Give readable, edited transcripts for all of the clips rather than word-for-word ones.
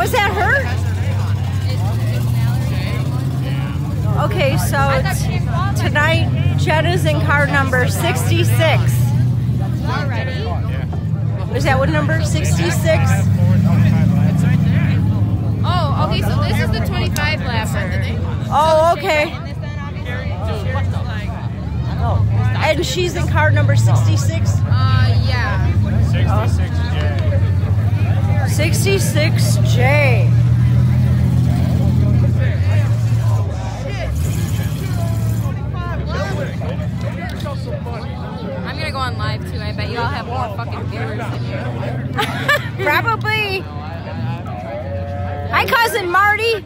Was that her? Okay, so tonight Genna's in car number 66. Already? Is that what number? 66? Oh, okay, so this is the 25 lapper. Oh, okay. And she's in car number 66? Yeah. 66J. I'm gonna go on live too. I bet you all have more fucking viewers than you. Probably. Hi, cousin Marty.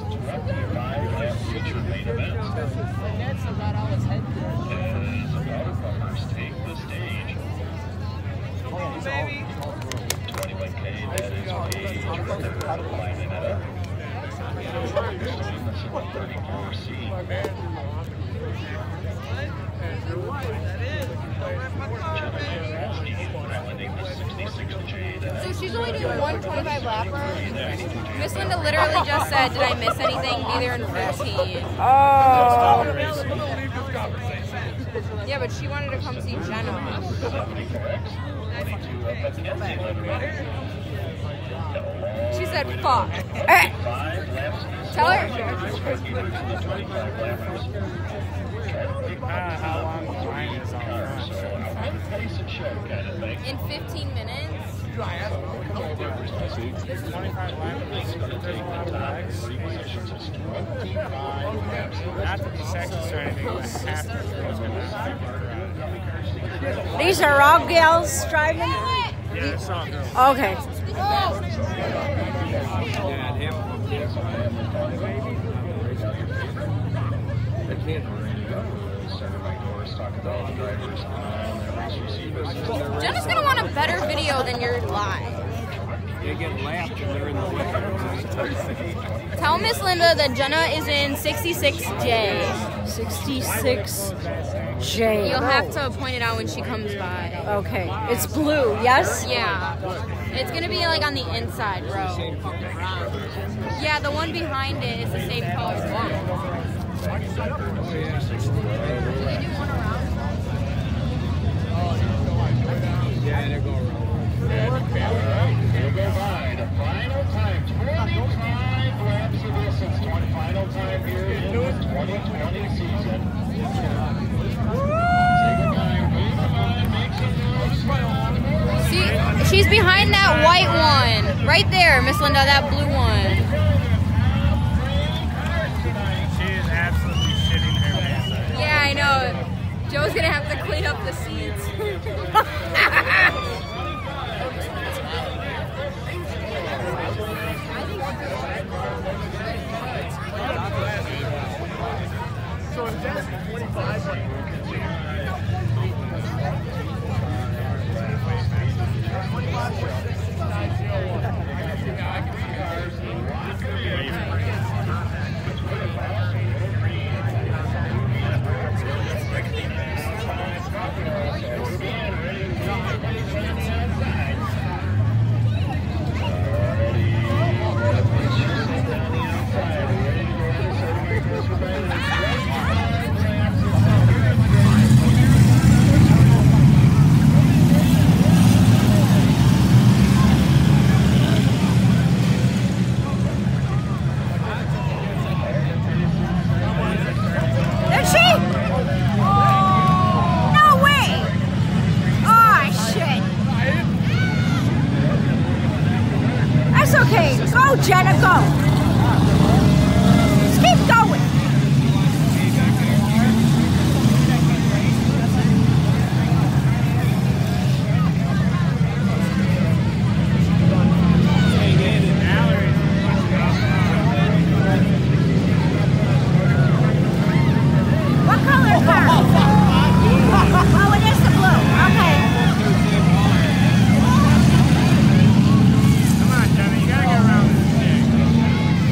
So she's only doing 125 lapper. Miss Linda literally just said, did I miss anything? Neither in 15. Oh. Yeah, but she wanted to come see Genna. She said, fuck. Tell her. How long the line is on In 15 minutes? Not to be sexist or anything, but half the girls. These are all gals driving? Yeah, it's all girls. Okay. Jenna's gonna want a better video than your live. They get laughed and they're in the way. Tell Miss Linda that Genna is in 66J. 66J. You'll have to point it out when she comes by. Okay. It's blue, yes? Yeah. It's gonna be like on the inside row. Yeah, the one behind it is the same color as one. Did you do one around? Yeah, they're going around. We'll go by the final time. 25 laps of this. It's final time here in the 2020 season. See, she's behind that white one. Right there, Miss Linda, that blue one. She is absolutely shitting her pants. Yeah, I know. Joe's gonna have to clean up the seats. So in 25. Okay, go, Genna, go. Just keep going. What color car? Oh, it is the blue. Okay. Come on, Genna, you gotta get around this thing.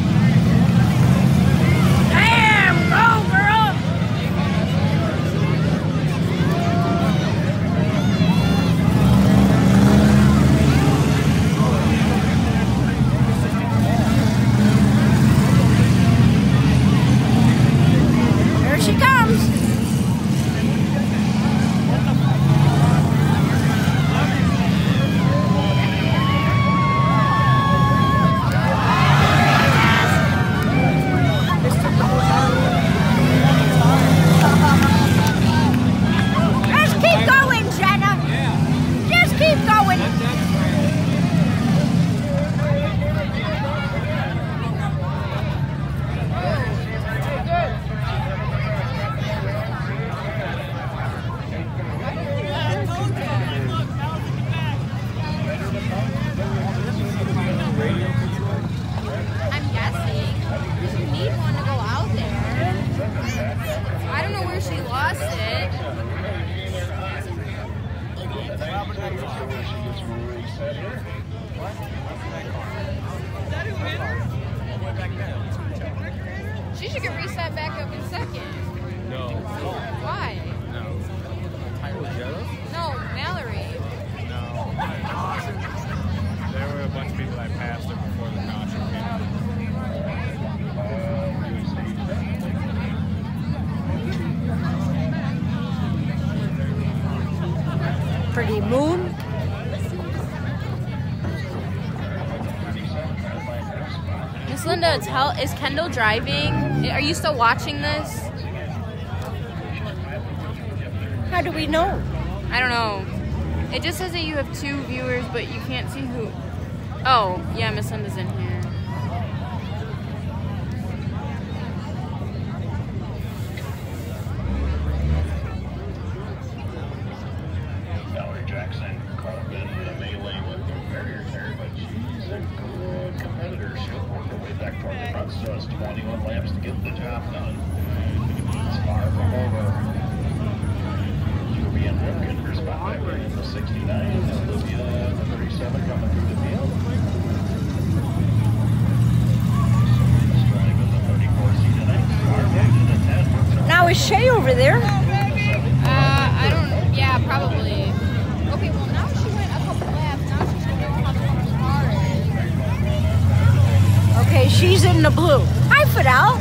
She should get reset back up in second. No. Why? No. Genna? No, Mallory. No. There were a bunch of people that passed her before the caution came out. Pretty moon. Miss Linda, is Kendall driving? Are you still watching this? How do we know? I don't know. It just says that you have 2 viewers, but you can't see who. Oh, yeah, Miss Linda's in here. Mallory Jackson caught a bit in the melee with the barrier there, but she's a good competitor. She'll work her way back toward the front, so it's 21 laps to get the job done. It's far from over. Julian Wilkin, her spot back in the 69, and Olivia in the 37 coming through the field. Striving the 34 seat tonight. Started at 10. Now is Shay over there? I don't. Yeah, probably. Okay, well now she went a couple laps. Now she's gonna know how the car is. Okay, she's in the blue. Hi, Fidel.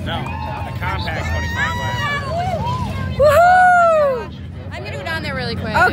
No, the compact 25 lap. Woohoo! I'm gonna go down there really quick.